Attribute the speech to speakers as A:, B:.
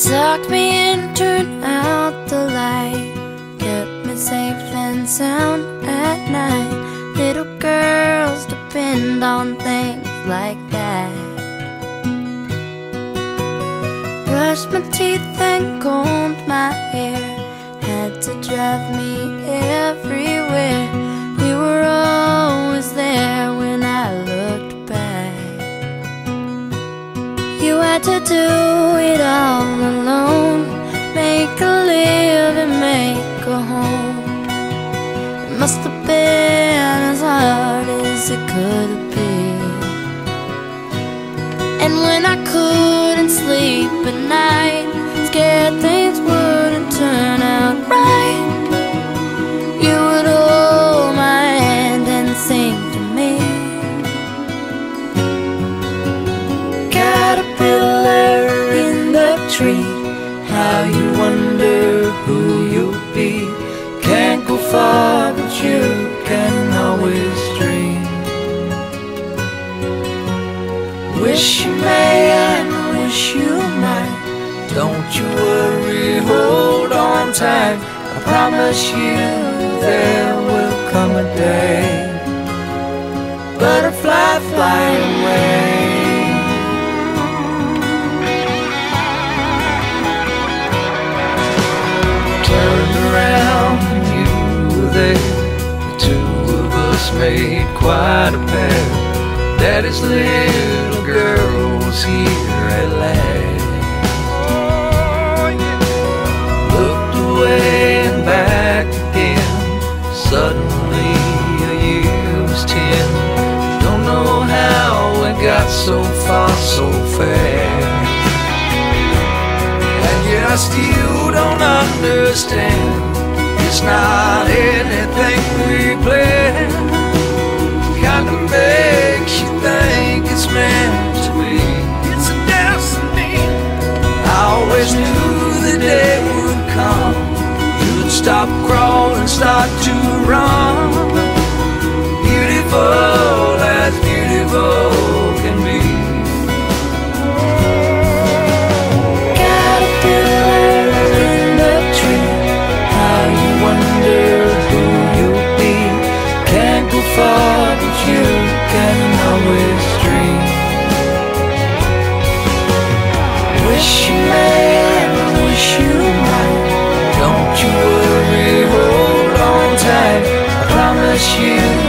A: Tucked me in, turned out the light, kept me safe and sound at night. Little girls depend on things like that. Brushed my teeth and combed my hair, had to drive me everywhere. You were always there when I looked back. You had to do it all alone, make a living, make a home. It must have been as hard as it could be. And when I couldn't sleep at night, scared things wouldn't turn out right, you would hold my hand and sing to me. Caterpillar in the tree, how you wonder who you'll be. Can't go far, but you can always dream. Wish you may and wish you might. Don't you worry, hold on tight. I promise you there will come a day. Butterfly, fly away. Turned around and you were there. The two of us made quite a pair. Daddy's little girl was here at last. Looked away and back again. Suddenly a year was 10. Don't know how it got so far so fast. And yet I still don't understand. It's not anything we planned. Kinda makes you think it's meant to be. It's a destiny. I always knew the day would come. You'd stop crawling, start to run. Beautiful as beautiful can be. Caterpillar in the tree, how you wonder who you'll be. Can't go far, but you can always dream. Wish you may and wish you might. Don't you worry, hold on tight. I promise you